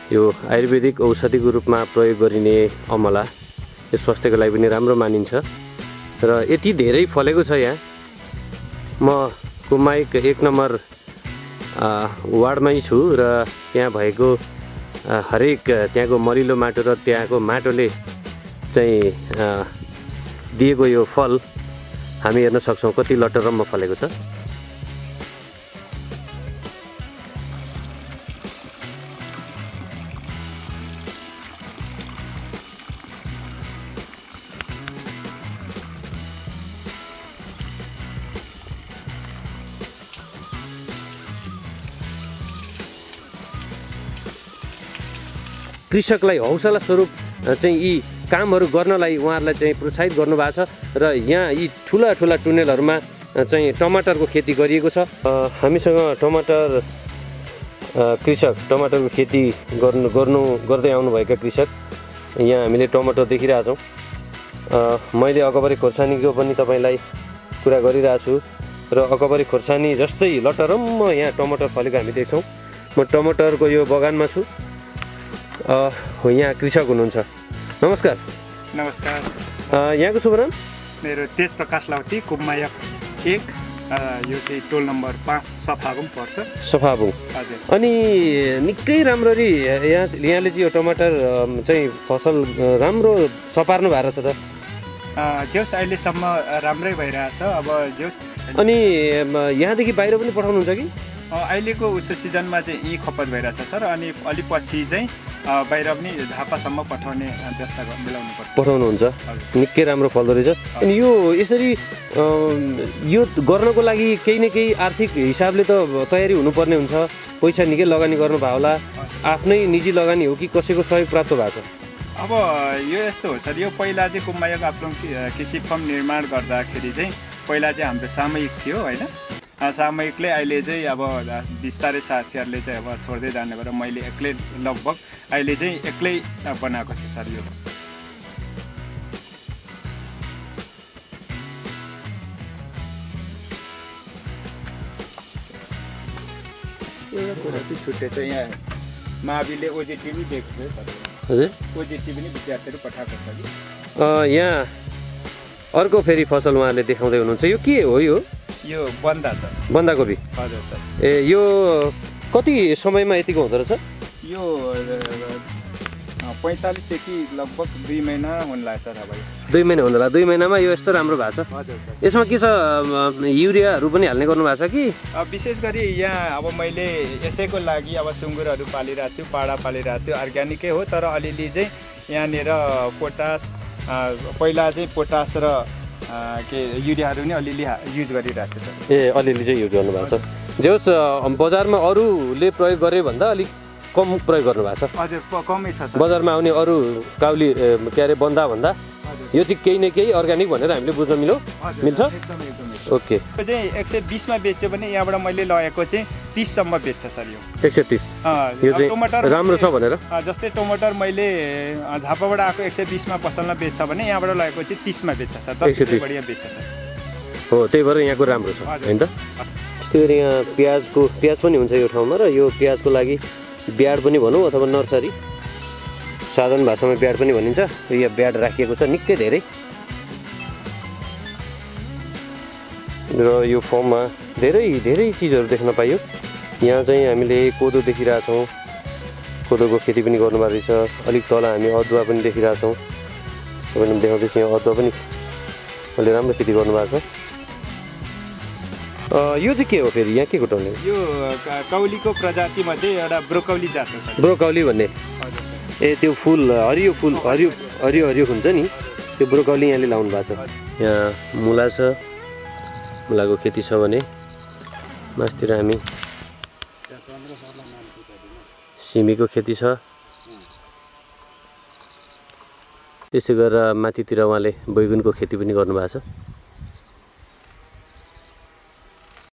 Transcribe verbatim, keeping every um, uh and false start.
यो आयुर्वेदिक औषधिको रूपमा प्रयोग गरिने अमला यो स्वास्थ्यको लागि पनि राम्रो मानिन्छ र यति धेरै फलेको छ। यहाँ म कुमाईक एक नम्बर वार्डमै छु र त्यहाँ भएको हरेक त्यहाँको मलिलो माटो र त्यहाँको माटोले चाहिँ दिएको यो फल हामी हेर्न सक्छौँ कति लटरम्म फलेको छ। कृषकलाई हौसला स्वरूप चाहिँ यी कामहरू गर्नलाई उहाँहरूलाई चाहिँ प्रोत्साहित गर्नुभएको छ र यहाँ यी ठुला ठुला टुनेलहरूमा चाहिँ टमाटरको खेती गरिएको छ। हामीसँग टमाटर कृषक टमाटरको खेती गर्नु गर्नु गर्दै आउनुभएका कृषक यहाँ हामीले टमाटर देखिरहेछौँ। मैले अकबरी खोर्सानीको पनि तपाईँलाई कुरा गरिरहेको छु र अकबरी खोर्सानी जस्तै लटरम्म यहाँ टमाटर फलेको हामी देख्छौँ। म टमाटरको यो बगानमा छु। यहाँ कृषक हुनुहुन्छ। नमस्कार। नमस्कार। यहाँको शुभ नाम? मेरो तेज प्रकाश लाउती, कुमाईक एक, यो चाहिँ टोल नम्बर पाँच सफाबुङ पर्छ। सफाबुङ। हजुर। अनि निकै राम्ररी यहाँ यहाँले चाहिँ यो टमाटर चाहिँ फसल राम्रो सपार्नु भएको छ त? जेउस अहिलेसम्म राम्रै भइरहेछ। अब जेउस अनि यहाँदेखि बाहिर पनि पठाउनुहुन्छ कि? अहिलेको उस सिजनमा चाहिँ यहीँ खपत भइरहेछ सर। अनि अलि पछि चाहिँ बाहिर पनि झापासम्म पठाउने व्यवस्था मिलाउनु पर्छ। पठाउनुहुन्छ। निकै राम्रो फल्दो रहेछ। अनि यो यसरी यो गर्नको लागि केही न केही आर्थिक हिसाबले त तयारी हुनुपर्ने हुन्छ। पैसा निकै लगानी गर्नुभयो होला। आफ्नै निजी लगानी हो कि कसैको सहयोग प्राप्त भएको छ? अब यो यस्तो हो सर, यो पहिला चाहिँ कुमाईक आफ्नो कृषि फर्म निर्माण गर्दाखेरि चाहिँ पहिला चाहिँ हाम्रो सामूहिक थियो होइन। सामूहिकले अहिले चाहिँ अब बिस्तारै साथीहरूले चाहिँ अब छोड्दै जाने भएर मैले एक्लै लगभग अहिले चाहिँ एक्लै बनाएको छु सर। यो एउटा कुरा चाहिँ छुट्टै चाहिँ यहाँ माविले ओजिटी पनि दिएको छ सर। हजुर, ओजिटी पनि विद्यार्थीहरू पठाएको छ कि यहाँ अर्को फेरि फसल उहाँले देखाउँदै हुनुहुन्छ। यो के हो? यो यो बन्दा छ। बन्दाकोपी? हजुर सर। ए यो कति समयमा यतिको हुँदो रहेछ? यो पैँतालिसदेखि लगभग दुई महिना हुन लाग्छ सर। अब दुई महिना हुँदा दुई महिनामा यो यस्तो राम्रो भएको छ? हजुर सर। यसमा के छ, युरियाहरू पनि हाल्ने गर्नु भएको छ कि? विशेष गरी यहाँ अब मैले यसैको लागि अब सुँगुरहरू पालिरहेको छु, पाडा पालिरहेको छु। अर्ग्यानिकै हो तर अलिअलि चाहिँ यहाँनिर पोटास, पहिला चाहिँ पोटास र के युरियाहरू नि अलिअलि युज गरिरहेको छ। ए अलिअलि चाहिँ युज गर्नुभएको छ। जे होस् बजारमा अरूले प्रयोग गरे भन्दा अलिक कम प्रयोग गर्नुभएको छ? हजुर कमै छ। बजारमा आउने अरू काउली के अरे बन्दा भन्दा यो चाहिँ केही न केही अर्ग्यानिक भनेर हामीले बुझ्न मिलो मिल्छ? ओके। यो चाहिँ एक सय बिसमा बेच्यो भने यहाँबाट मैले लगेको चाहिँ तिससम्म बेच्छ सर। यो एक सय तिस यो चाहिँ टमाटर राम्रो छ भनेर? जस्तै टमाटर मैले झापाबाट आएको एक सय बिसमा पसलमा बेच्छ भने यहाँबाट लगेको चाहिँ तिसमा बेच्छ सर। दस रुपियाँ बढिया बेच्छ सर। हो, त्यही भएर यहाँको राम्रो छ होइन त? त्यस्तै गरी यहाँ प्याजको प्याज पनि हुन्छ यो ठाउँमा र यो प्याजको लागि ब्याड पनि भनौँ अथवा नर्सरी, साधारण भाषामा ब्याड पनि भनिन्छ। यो ब्याड राखिएको छ निकै धेरै र यो फर्ममा धेरै धेरै चिजहरू देख्न पाइयो। यहाँ चाहिँ हामीले कोदो देखिरहेछौँ, कोदोको खेती पनि गर्नुभएको रहेछ। अलिक तल हामी अदुवा पनि देखिरहेछौँ। तपाईँले देखाउँदैछ यहाँ अदुवा पनि अहिले राम्रो खेती गर्नुभएको छ। यो चाहिँ के हो फेरि? यहाँ के को टर्ने? यो कौलीको प्रजातिमध्ये एउटा ब्रोकौली जात हो सर। ब्रोकौली भन्ने? ए त्यो फुल हरियो फुल हरियो हरियो हरियो हुन्छ नि, त्यो ब्रोकौली यहाँले लाउनु भएको छ। यहाँ मुला छ, मुलाको खेती छ भने मासतिर हामी सिमीको खेती छ। त्यसै गरेर माथितिर उहाँले बैगुनको खेती पनि गर्नुभएको छ।